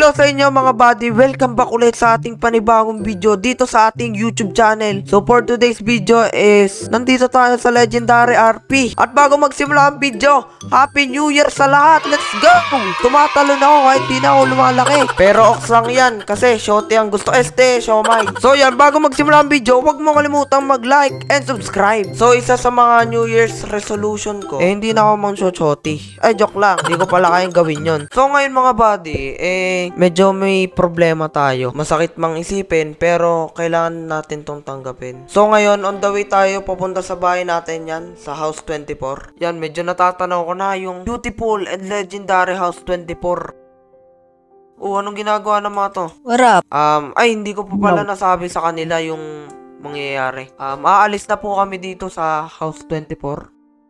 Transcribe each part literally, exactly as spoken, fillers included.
Hello sa inyo mga buddy, welcome back ulit sa ating panibagong video dito sa ating YouTube channel. So for today's video is, nandito tayo sa Legendary R P. At bago magsimula ang video, Happy New Year sa lahat, let's go! Tumatalon ako kahit di na ako lumalaki. Pero ox lang yan, kasi shorty ang gusto este, siomay. So yan, bago magsimula ang video, huwag mo kalimutang mag-like and subscribe. So isa sa mga New Year's resolution ko, eh hindi na ako mang shoti. Ay joke lang, hindi ko pala kayang gawin yon. So ngayon mga buddy, eh medyo may problema tayo. Masakit mang isipin, pero kailangan natin tong tanggapin. So ngayon, on the way tayo papunta sa bahay natin yan, sa House twenty-four. Yan, medyo natatanaw ko na yung beautiful and legendary House twenty-four. Oh, anong ginagawa ng mga to? What up? Um, ay, hindi ko pa pala nasabi sa kanila yung mangyayari. Um, aalis na po kami dito sa House twenty-four.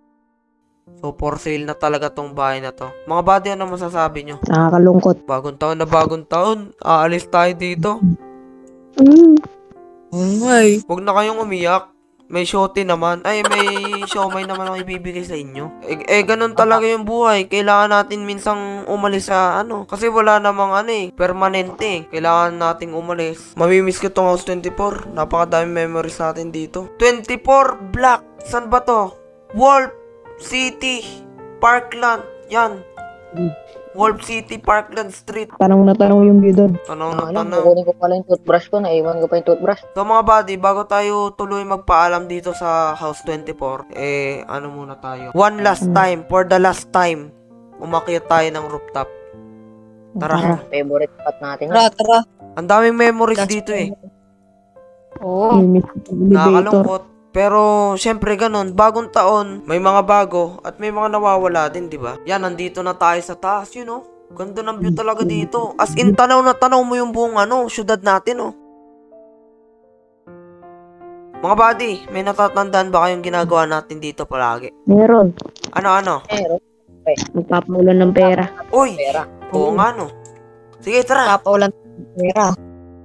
So, for sale na talaga tong bahay na to. Mga buddy, ano masasabi nyo? Nakakalungkot. Bagong taon na bagong taon. Aalis tayo dito. Mm. Okay. Huwag na kayong umiyak. May shorty naman. Ay, may siomay naman ako ibibigay sa inyo. Eh, eh, ganun talaga yung buhay. Kailangan natin minsang umalis sa ano. Kasi wala namang ano eh. Permanente. Kailangan nating umalis. Mamimiss ko tong House twenty-four. Napakadaming memories natin dito. twenty-four Black. San ba to? Wolf City, Parkland, yan. Wolf City, Parkland Street. Tanong na tanong yung view doon. Tanong na Alam, tanong. kukunin ko pala yung toothbrush ko, naiwan ko pa yung toothbrush. So mga buddy, bago tayo tuloy magpaalam dito sa House twenty-four, eh, ano muna tayo? One last time, for the last time, umakyat tayo ng rooftop. Tara. Favorite spot natin. Tara, tara. Ang daming memories dito eh. Oo. Nakakalungkot. Pero, syempre ganun, bagong taon, may mga bago, at may mga nawawala din, di ba? Yan, nandito na tayo sa taas, you know? Ganda ng view talaga dito. As in, tanaw na tanaw mo yung buong, ano, syudad natin, oh. Mga buddy, may natatandaan ba kayong ginagawa natin dito palagi? Meron. Ano-ano? Meron. Magpapaulan ng pera. Uy! Pera. Oo nga, no? Sige, tara. Magpapaulan ng pera.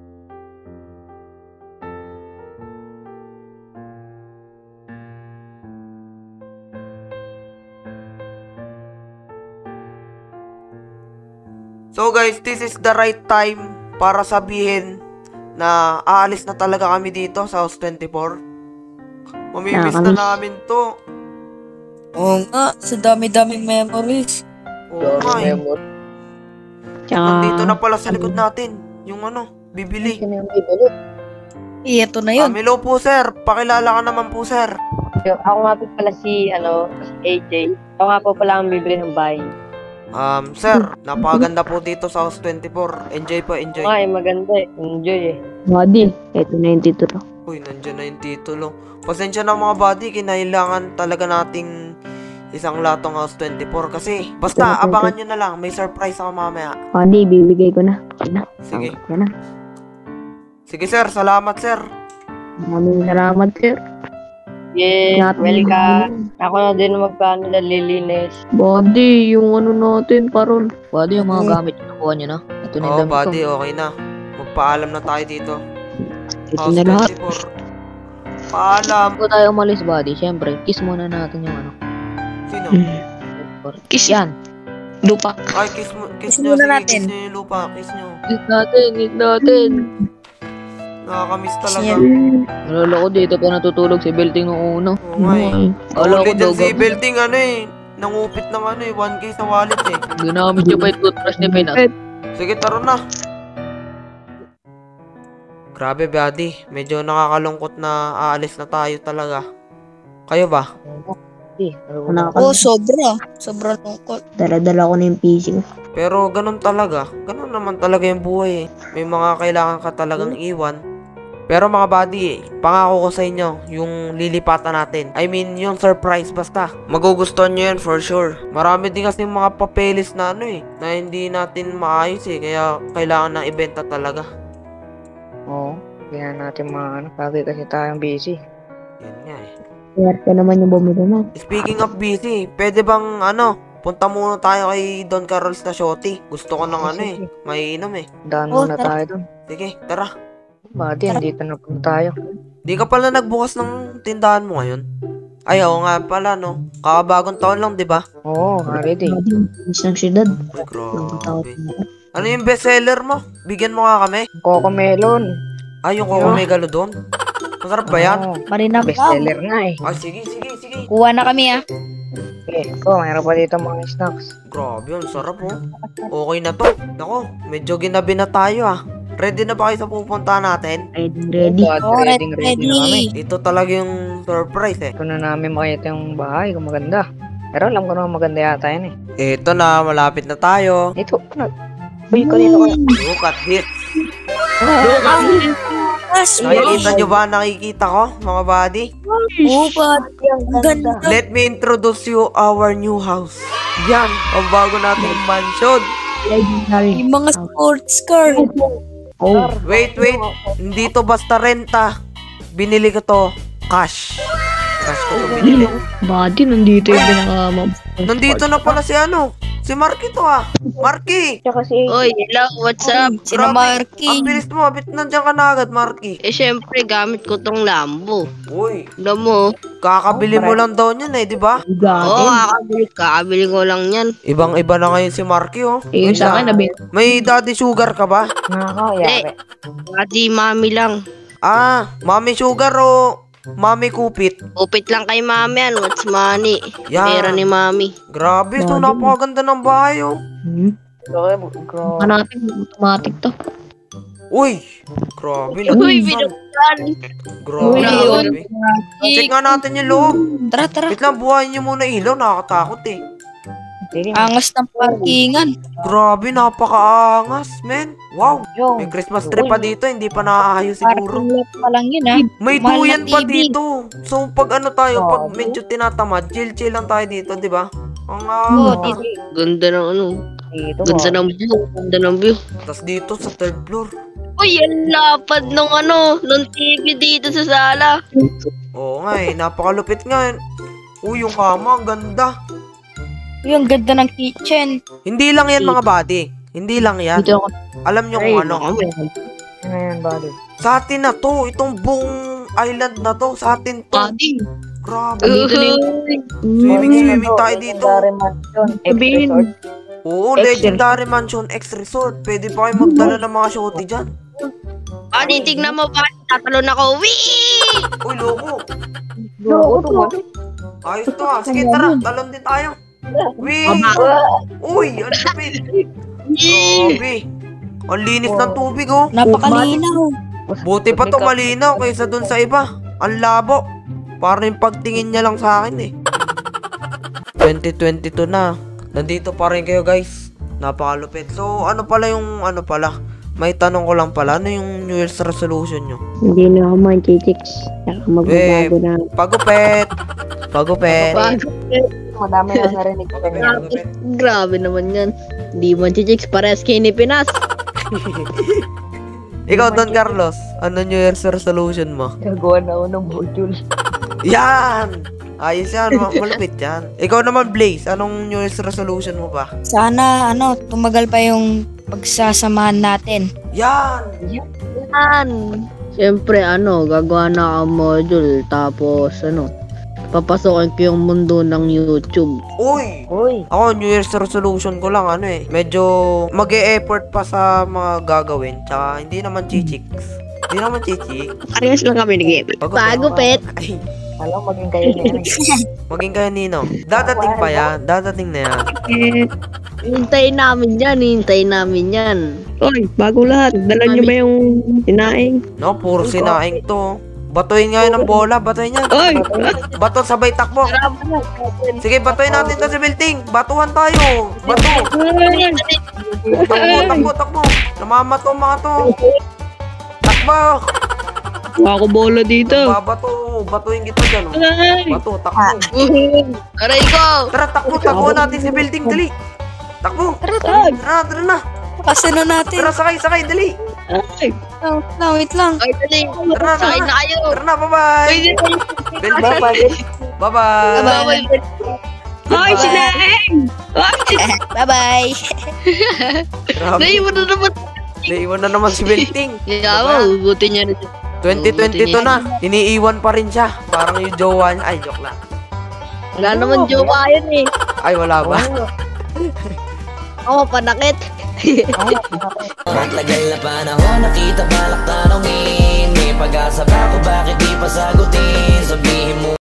So guys, this is the right time para sabihin na aalis na talaga kami dito sa House twenty-four. Mamimiss na namin to. Oo nga, sa dami-daming memories. Oo nga eh. Memory. Tsaka, Nandito na pala sa likod natin. Yung ano, bibili. Sino yung bibili? eh, ito na Ah, yun. hello po sir. Pakilala ka naman po sir. Ako nga po pala si, ano, si A J. Ako nga po pala ang bibili ng bahay. Um, sir, napakaganda po dito sa House twenty-four. Enjoy po, enjoy. Oo nga eh, maganda eh. Enjoy eh. Buddy, ito na yung titulo. Uy, nandyan na yung titulo. Pasensya na mga buddy, kinailangan talaga nating isang latong House twenty-four kasi basta abangan nyo na lang, may surprise ako mamaya. Buddy, bibigay ko na. Yan na. Sige. Yan na. Sige sir, salamat sir. Maraming salamat, sir. Yeah, Natin- welcome. Ako na din magkano na lilinis. Buddy, yung ano natin, parol. Buddy, yung mga gamit yung nakuha nyo na. Ito na yung Oo damit buddy, ko. okay na. Magpaalam na tayo dito. Ito House na lahat. twenty-four. Paalam. Bago tayo umalis, buddy, syempre, kiss muna natin yung ano. Sino? Kiss Yan. Lupa. Ay, kiss mo, kiss Kiss nyo, muna sige, natin. kiss nyo yung lupa, kiss nyo. Kiss natin, kiss natin. Nakakamiss talaga. Nalala ko dito pa natutulog si Belting nung uno. Oo nga eh. Wala Only ko dyan daw si gab- Belting ano eh. Nangupit ng ano eh, one K sa wallet eh. Ginamit niya pa yung toothbrush ni Pinas. Sige, taro na. Grabe, buddy. Medyo nakakalungkot na aalis na tayo talaga. Kayo ba? Oo, sobra. Sobra lungkot. Dala-dala ko na yung P C ko. Pero ganun talaga. Ganun naman talaga yung buhay eh. May mga kailangan ka talagang iwan. Pero mga buddy, pangako ko sa inyo, yung lilipatan natin. I mean, yung surprise basta. Magugustuhan nyo yan for sure. Marami din kasi mga papeles na ano eh, na hindi natin maayos eh. Kaya kailangan ng ibenta talaga. Oo. Kaya natin mga ano, lagi kasi tayong busy. Yan nga eh. Swerte naman yung bumili na. Speaking of busy, pwede bang ano, punta muna tayo kay Don Carlos na shorty. Gusto ko ng ano eh, maiinom eh. Daan Oo, muna tara. tayo dun. Sige, tara. Buddy, andito na po tayo. Di ka pala nagbukas ng tindahan mo ngayon? Ay, oo nga pala, no? Kakabagong taon lang, di ba? Oo, already. Isang syudad. Ay, grabe. Ano yung bestseller mo? Bigyan mo nga kami. Coco Melon. Ay, yung Coco Megalodon. Masarap ba yan? Oo, Marinam lang. bestseller nga eh. Ay, sige, sige, sige. Kuha na kami ah. Okay, ko, mayroon pa dito mga snacks. Grabe, ang sarap oh. Okay na to. Nako, medyo ginabi na tayo ah. Ready na ba kayo sa pupunta natin? Ready, ready. God, Oh, ready, ready na kami. Ito talaga yung surprise eh. Ito na namin makita yung bahay kung maganda. Pero alam ko naman maganda yata yan eh. Ito na, malapit na tayo. Ito, ano? Uy, kanina ko na. Look at this. Nakikita nyo ba ang nakikita ko, mga buddy? Upat. Ang ganda. Let me introduce you our new house. Yan, ang bago nating mansion. Legendary. Yung mga sports car. Oh, Wait, wait. Hindi to basta renta. Binili ko to cash. Cash ko to binili. Body, nandito yung pinaka... Nandito na pala si ano. Si Marky to ah. Marky! tsaka si Oy, hello, what's up? Sino Grabe, Marky? Ang bilis mo. Bit nandiyan ka na agad, Marky. Eh, syempre, gamit ko tong Lambo. Uy, Alam mo, kakabili mo lang daw niyan eh, di ba? oo, oh, kakabili, kakabili ko lang yan. Ibang-iba na ngayon si Marky oh. Eh, yung sa akin, nabi. May daddy sugar ka ba? nakakayari. Pati mami lang. Ah, mommy sugar o mommy kupit? Upit lang kay mami yan, what's money? Yan. Pera ni mami. Grabe, so napakaganda ng bahay oh. Hmm. Ano natin, automatic to. Uy, grabe. Uy, nagustuhan. binuksan. Grabe. Uy, grabe. Check nga natin yung loob. Tara, tara. Wait lang, buhayin niyo muna ilaw. Nakakatakot eh. Angas ng parkingan. Grabe, napakaangas, men. Wow. May Christmas tree pa dito. Hindi pa naaayos siguro. Parking lot pa lang yun ah. May Mahal na duyan pa T V. dito. So, pag ano tayo, pag medyo tinatamad, chill-chill lang tayo dito, di ba? Ang Oo, ah, dito. Ganda ng ano, Dito, ganda ng view, ganda ng view. tas dito sa third floor. Uy, ang lapad nung ano, nung T V dito sa sala. Oo nga eh, napakalupit nga. Uy, yung kama, ang ganda. Yung ganda ng kitchen. Hindi lang yan mga buddy. Hindi lang yan. Dito ako. Alam nyo Ay, kung ano. kami. Ano yan, buddy? Sa atin na to. Itong buong island na to. Sa atin to. Buddy. Grabe. Uhuy. Swimming, swimming tayo dito. Legendary Mansion, Sabihin. X-Resort. Oo, Legendary Mansion X Resort. Pwede pa kayo magdala ng mga shorty dyan. Buddy, tignan mo, buddy, tatalon ako. Wee! Uy, loko. Loko to, buddy. Ayos to ah. Sige, tara. Talon din tayo. Wee! Uy, ang lapit. Grabe. Ang linis ng tubig oh. Napakalinaw. Buti pa to malinaw kaysa dun sa iba. Ang labo. Parang yung pagtingin niya lang sa akin eh. twenty twenty-two na. Nandito pa rin kayo guys. Napakalupit. So ano pala yung ano pala? May tanong ko lang pala. Ano yung New Year's resolution nyo? Hindi na ako man-chicks. Saka magbabago na. Pagupet. Pagupet. Madami na narinig ko Pagupet. kanya. Pagupet. Grabe naman yan. Di man chichicks, parehas kayo ni Pinas. Ikaw Don Carlos. Ano New Year's resolution mo? Gagawa na ako ng module. Yan! Ayos yan. ma- Malupit yan. Ikaw naman Blaze. Anong New Year's resolution mo ba? Sana, ano, tumagal pa yung pagsasamahan natin. Yan! Yan. Siyempre, ano, gagawa na ako module. Tapos, ano, papasokin ko yung mundo ng YouTube. Uy! Uy, Ako, New Year's resolution ko lang, ano eh. Medyo mag-e-effort pa sa mga gagawin. Tsaka, hindi naman chichiks. Hindi naman chichik. Parehas lang kami nag-ibig. Bago, pet. Ay, alam maging kayo niya. maging kayo nino. Dadating pa yan. Dadating na yan. Hintayin namin yan, hintayin namin yan. Oy, bago lahat. Dala nyo ba yung sinaing? No, puro sinaing to. Batuin nga yun ng bola. Batuin yan. Oy! Bato, sabay takbo. Sige, batuin natin to si Belting. Batuhan tayo. Bato. Takbo, takbo, takbo. Namamato ang mga to. Takbo. Wako bola dito. Babato. Batuin kita dyan. Oh. Ay! Bato, takbo. Aray ko! Tara, takbo, takbo natin si Building, dali. Takbo. Tara, tara. Tara, tara na. Kasino natin? Tara, sakay, sakay, dali. Ay! Wait lang, wait lang. Ay, dali! Tara na, Sakay tara na na. kayo! Tara na, bye-bye. Pwede na yun. Building, bye-bye. Bye-bye. Ay, sinaing! Ay! Bye-bye. Grabe. Naiwan na naman. Naiwan na naman si Building. Yawa, ugutin niya na siya. twenty twenty-two na. Iniiwan pa rin siya. Parang yung jowa niya. Ay, joke lang. Wala naman jowa yun eh. Ay, wala ba? Oo, panakit. Matagal na panahon nakita balak tanongin, may pag-asa ba ko bakit di pa sagutin? Sabihin mo